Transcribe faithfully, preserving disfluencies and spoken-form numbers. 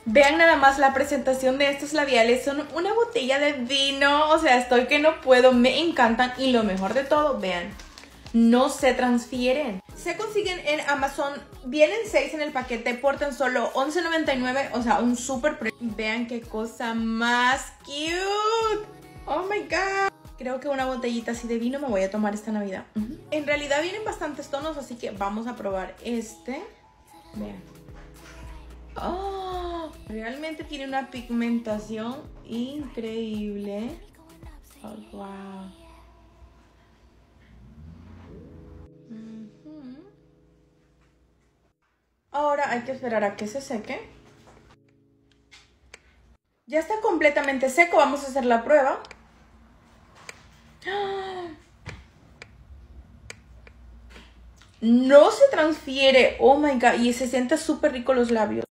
Vean nada más la presentación de estos labiales. Son una botella de vino. O sea, estoy que no puedo. Me encantan. Y lo mejor de todo, vean, no se transfieren. Se consiguen en Amazon. Vienen seis en el paquete por tan solo once noventa y nueve. O sea, un súper precio. Vean qué cosa más cute. Oh my god. Creo que una botellita así de vino me voy a tomar esta Navidad. Uh-huh. En realidad vienen bastantes tonos, así que vamos a probar este. Vean. Oh, realmente tiene una pigmentación increíble. Oh, wow. Uh-huh. Ahora hay que esperar a que se seque. Ya está completamente seco. Vamos a hacer la prueba. No se transfiere. Oh my god. Y se siente súper rico los labios.